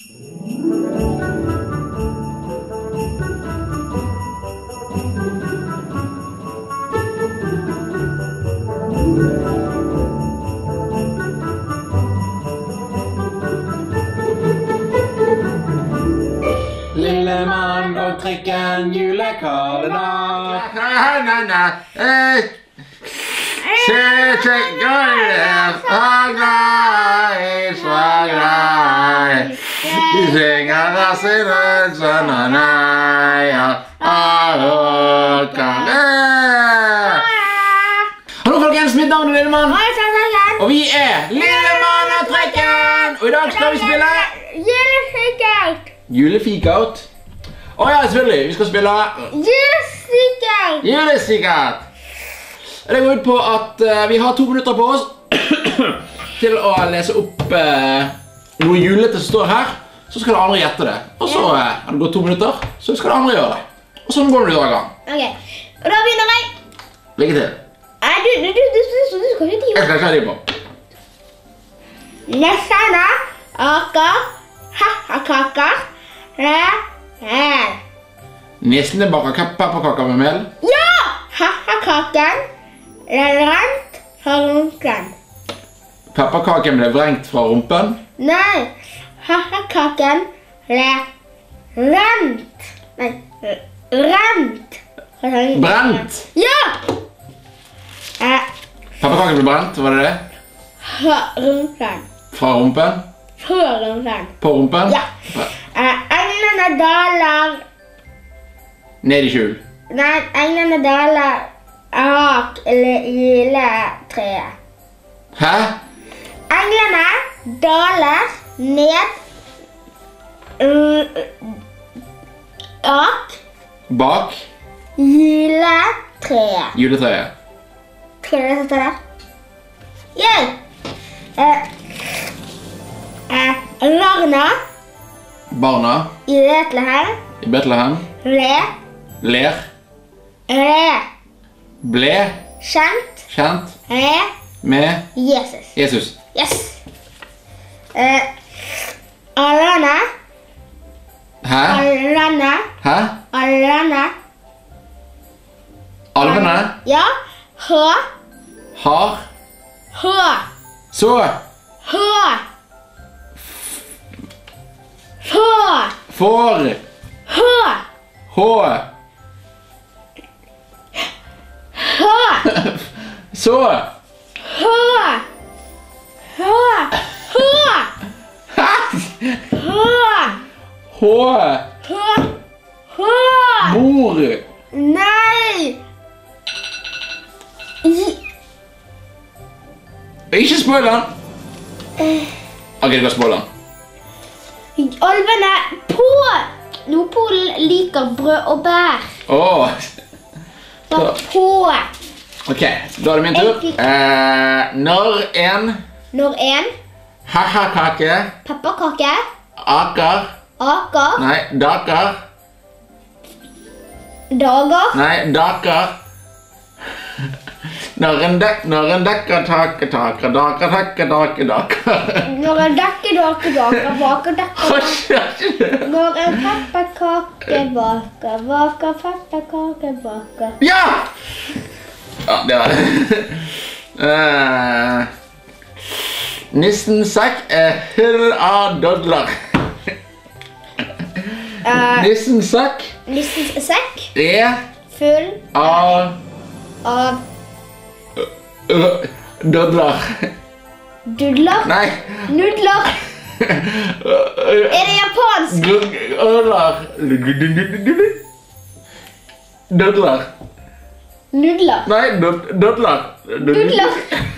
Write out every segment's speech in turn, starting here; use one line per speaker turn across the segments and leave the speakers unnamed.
Lille mann og trikken, julekalender.
Se, gøyler, og glad, så glad. De synger av sin sønn og nei, og
Hallo folkens, mitt navn er Lille mann. Og vi er Lille mann og trikken. Og i dag skal vi spille julefikout. Ja, selvfølgelig. Vi skal spille julefikout. Det går ut på at vi har 2 minutter på oss til å lese opp noe julete som står her. Så skal det andre gjette det. Og så har det gått 2 minutter, så skal det andre gjøre det. Og sånn går det i dag.
Ok, og da begynner jeg.
Lykke til.
Du skal ikke
Jeg skal ikke ha de på.
Nissene aker pepperkaker med
Nissene baker pepperkaker med mel.
Ja! Pepperkaken rent fra rumpen.
Pepperkaken ble vrengt fra rumpen.
Nei, pepperkaken ble rent. Nei, rent.
Brent!
Ja!
Pepperkaken ble brent, var det det?
Fra rumpen.
Fra rumpen?
Fra rumpen.
På rumpen?
Ja. Englene daler.
Ned i skjul.
Nei, englene daler av juletreet.
Hæ?
Englene daler ned av
Bak
juletreet.
juletreet.
Skal du lese det? Jeg. Barna
Barna
i Betlehem
i Betlehem ler, ble
kjent
kjent med
Jesus.
Jesus.
Yes. Alene.
Hæ?
Alene.
Hæ?
Alene.
Alvene
Ja.
har så får så bor
Nei.
ikke spoil den. Ok, du kan spoil den.
Alvene på Nordpolen liker brød og bær.
Så,
På.
ok, da er det min tur. Når en haha-kake
Pepperkake.
aker nei, daker
Dager.
nei, daker når en dekker taker daker
Når en dekker baker dekker. Når en pepperkake baker pepperkake baker.
Ja! Ja, det var det. Nissens sekk er full av dodler. Nissens sekk
Nissens sekk
er
full
av dodler.
Dudler.
Nei.
Nudler. Er det japansk?
Dodler. Dodler.
Nudler.
Nei, dodler.
Nudler.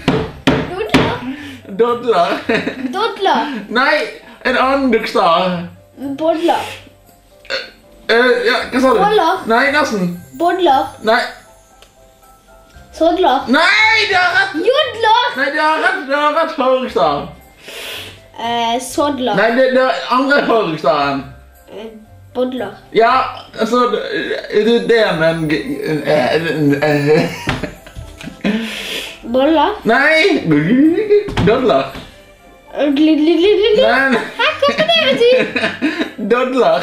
Dodler.
Dodler.
Nei, en annen bokstav.
Bodler.
Ja, hva sa du?
Boller.
Nei, nesten.
Bodler.
Nei.
Sodler.
Nei, det har rett.
Jodler.
Nei, det har rett høyrekstav.
Sodler.
Nei, det er andre høyrekstaven.
Bodler.
Ja, altså, det er med en...
Boller.
Nei, dodler.
Nei.
Nei,
Hva skal det bety?
Dodler.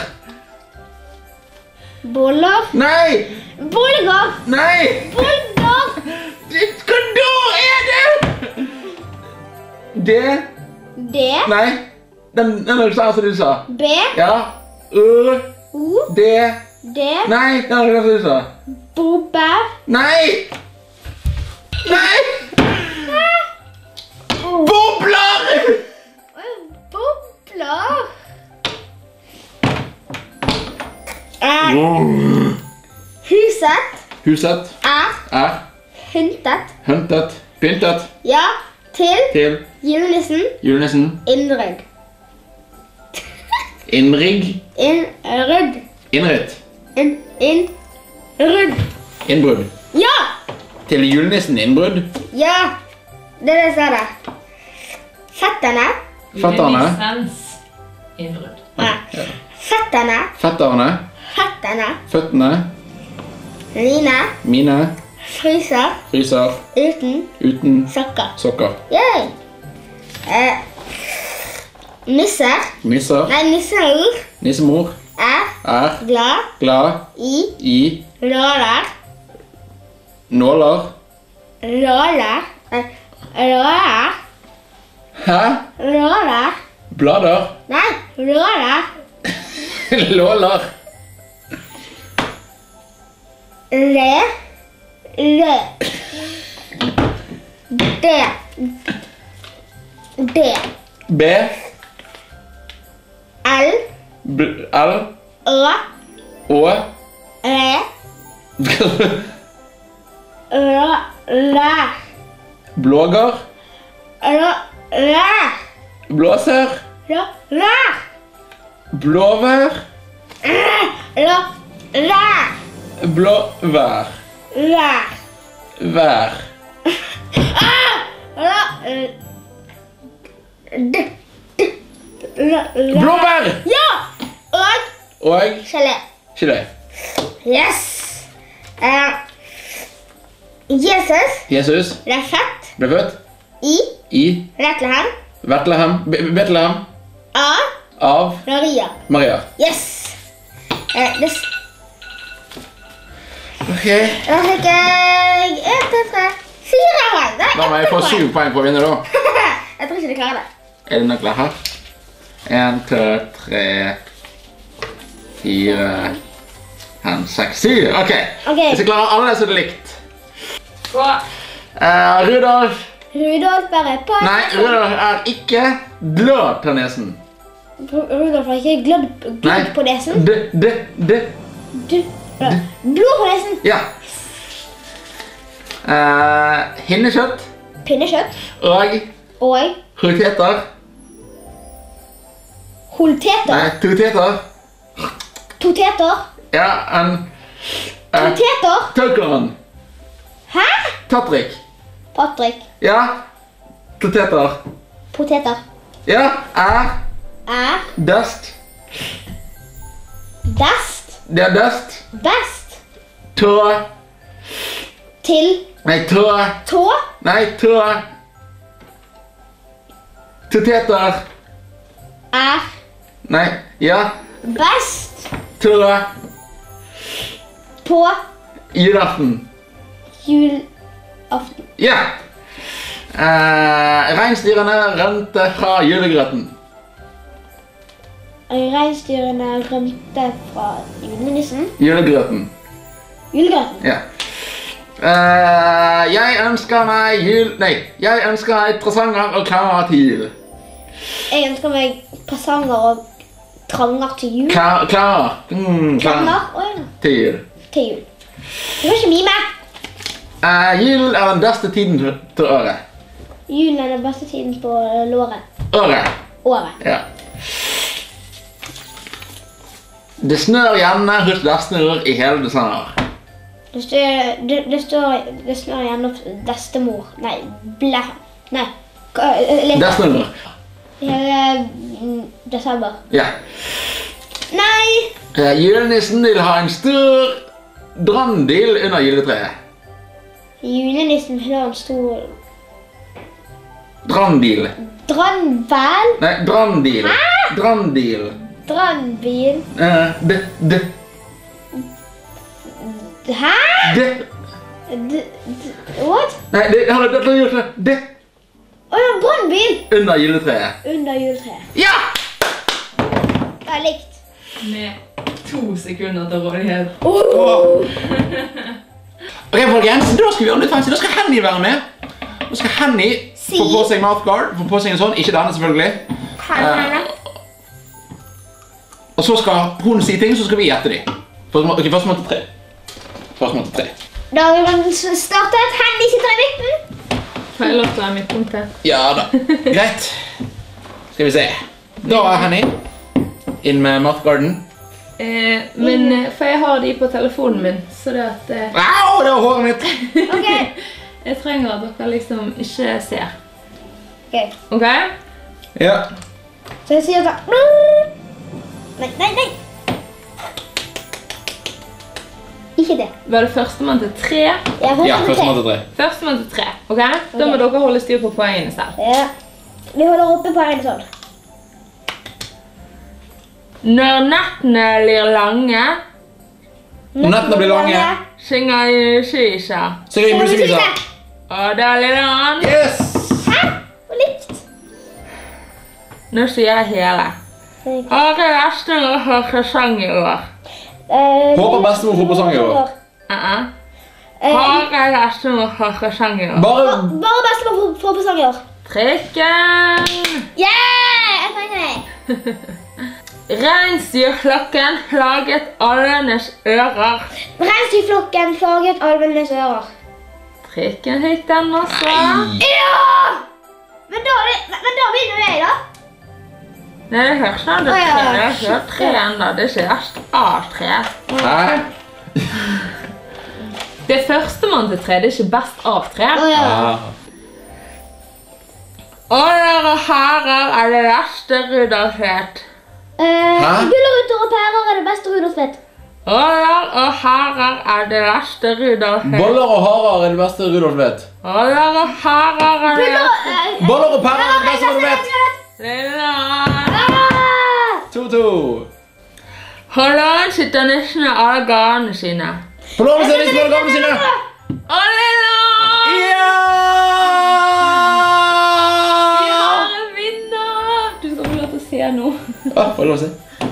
Boller.
Nei!
Bolger.
Nei!
Bolger.
Hva da er det? Det?
D.
Nei. Den er sånn som du sa.
B.
Ja.
O.
Det.
D.
Nei, den er sånn som du sa.
Bobbe.
Nei! Nei! Bobler!
Bobler. Huset
Huset
er
hentet,
hentet.
pyntet
Ja, til
til
julenissen.
julenissen.
Innrygg.
Innrigg.
Innrygg.
Innritt.
Innrygg.
Innbrudd.
Ja!
Til julenissen innbrudd.
Ja! Det er det jeg sa der. Fetterne.
Fetterne.
Julenissens innbrudd.
Nei. Fetterne.
Fetterne.
Fetterne.
Føttene.
Mine
Mine.
fryser
Fryser.
uten
Uten
sokker.
sokker.
Yay! Nisser.
Nisser.
Nei, nisser
Nissemor.
er glad
Glad.
i nåler.
Nåler.
Nåler. Nåler.
Hæ?
Nåler.
Blader.
Nei, nåler.
Låler.
Le. Det.
B.
L.
L.
Å.
Å.
Re. Læ.
Blåger.
Læ.
Blåser.
Læ.
Blåvær.
Læ.
Blåvær.
Læ.
Vær. Blåbær.
Ja! Og
Og
gelé.
gelé.
Yes! Jesus
Jesus
ble født
ble født
i
i
Betlehem
Betlehem. Betlehem
av
av
Maria.
Maria.
Yes!
Ok.
Da fikk jeg 1, 2, 3, 4 poeng. Nei,
Da må jeg få 7 poeng for å vinne da.
Jeg tror ikke du klarer det.
Er det nøkler her? 1, 2, 3, 4, 5, 6, 7. Ok.
Ok.
Hvis jeg klarer alle, så er det likt.
Bra.
Rudolf.
Rudolf bare på.
Nei, Rudolf er ikke glad på nesen.
Rudolf har ikke glødd på nesen.
D.
Blod på nesen.
Ja. Hinnekjøtt
Pinnekjøtt.
og
Og
poteter.
holteter.
Nei, poteter.
Poteter.
Ja,
Poteter.
tøggeren.
Hæ?
Tatrik.
Patrick.
Ja, poteter.
Poteter.
Ja,
Er
dust.
best.
Det er dust.
Best.
Tå.
Til
Nei, tå.
tå.
Nei, tå. Poteter.
Er
Nei, ja.
best
Tå.
på
Julaften.
julaften.
Ja. Reinsdyrene rømte fra julegrøten.
Reinsdyrene rømte fra julenissen.
Julegrøten.
Julegrøten.
Ja. Jeg ønsker meg jeg ønsker meg presanger og klarer til jul.
Jeg ønsker meg presanger og tranger til jul.
Klarer.
Tranger og
Til jul.
til jul. Du må ikke mime.
Jul er den beste tiden til året.
Julen er den beste tiden på låret.
Året.
Ja.
Det snør gjerne hos bestemor i hele desember.
Det snør gjerne hos bestemor. Nei, Nei.
Bestemor.
Hele desember.
Ja.
Nei!
Julenissen vil ha en stor drandil under juletreet.
Julenissen har en stor
Drandil.
drandbæl.
Nei, drandil. Drandbil.
Drandbil. Hæ? What?
Nei, dette har du gjort det.
Åja, brannbil.
Under juletreet.
Under juletreet.
Ja!
Det er likt.
Med 2 sekunder til rådighet.
Ok, folkens, da skal vi gjøre litt fancy. Da skal Henny være med. Da skal Henny få på seg mouthguard, få på seg en sånn, ikke denne selvfølgelig. Og så skal hun si ting, så skal vi gjette de. Ok, først måtte 3.
Da har vi startet. Henny sitter i midten.
Får jeg lov til å være midtpunktet?
Ja da, greit. Skal vi se. Da er Henny inn med mouthguarden.
Men for jeg har de på telefonen min, så det at...
Au, det var håret mitt!
Ok.
Jeg trenger at dere liksom ikke ser.
Ok.
Ok?
Ja.
Så jeg sier sånn. Nei. Ikke det.
Var det førstemann til 3?
Ja, først måtte 3.
Førstemann til 3, ok? Da må dere holde styr på poengene selv.
Ja. Vi holder oppe på en sånn.
Når nettene blir lange,
Nettene blir lange.
synger jeg skisa.
Synger i musikvisa.
Og da lille an.
Yes!
Hæ? Og likt.
Nå sier jeg hele. Har jeg resten å høre sang i år?
Håper bestemor får på sang i år.
Har jeg resten å høre sang i år?
Bare...
Bare bestemor får på sang i år.
Trikken!
Yeah! Jeg trenger det.
Reinsdyrflokken plaget alvenes ører.
Reinsdyrflokken plaget alvenes ører.
Trikken fikk den også.
Ja! Men da vinner jeg da.
Nei, det høres sånn det 3. Det er 3 enda. Det er ikke A3.
Hæ?
Det er førstemann til 3. Det er ikke best av 3.
Åja.
Og dere herrer er det verste Rudolf-vet.
Gulleruter og pærer er det beste Rudolf-vet.
Oller og herrer er det verste Rudolf-vet.
Boller og harer er det beste Rudolf vet.
Oller og herrer er det verste.
Boller og pærer er det beste Rudolf vet.
Lille.
2-2.
Holland sitter nissen av alle garene sine.
På lov å se disse gamle sine.
Og Lilla!
Ja!
Vi har en vinner! Du skal få lov til å se nå.
Ja, får lov å se.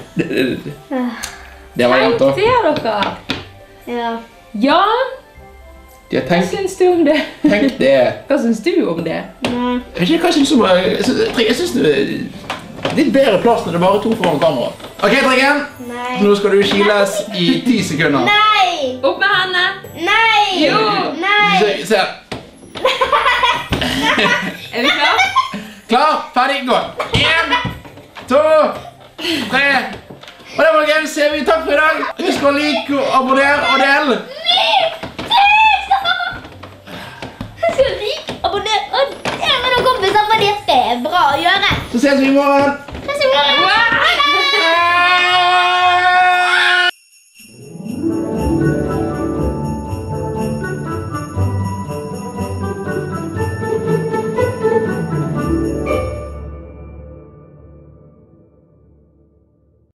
Det var jevnt da.
Ser dere?
Ja.
Ja,
De har
hva
tenkt
syns du om det?
det.
Hva syns du om det?
Jeg vet ikke hva jeg synes om... Jeg synes det er litt bedre plass når det er bare 2 foran kamera. Ok, Trikken.
Nei.
Nå skal du kiles i 10 sekunder.
Nei.
Opp med henne!
Nei.
Jo.
Nei.
Se.
Er vi klar?
Klar, ferdig, gå. 1, 2, 3. Og det var gøy, ser vi. Takk for i dag. Husk å like, abonnere og dele.
Jeg skal like, abonnere og dele med noen kompiser, for det er bra å gjøre.
Så ses vi i morgen.
Ses i morgen.